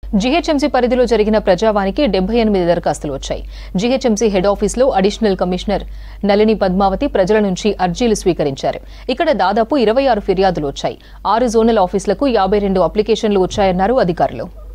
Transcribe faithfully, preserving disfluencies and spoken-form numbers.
GHMC పరిధిలో జరిగిన ప్రజావానికి డెబ్బై ఎనిమిది దరఖాస్తులు వచ్చాయి. జీహెచ్ఎంసీ హెడ్ ఆఫీసులో అడిషనల్ కమిషనర్ నళిని పద్మావతి ప్రజల నుంచి అర్జీలు స్వీకరించారు. ఇక్కడ దాదాపు ఇరవై ఆరు ఫిర్యాదులు వచ్చాయి. ఆరు జోనల్ ఆఫీసులకు యాభై రెండు అప్లికేషన్లు వచ్చాయన్నారు అధికారులు.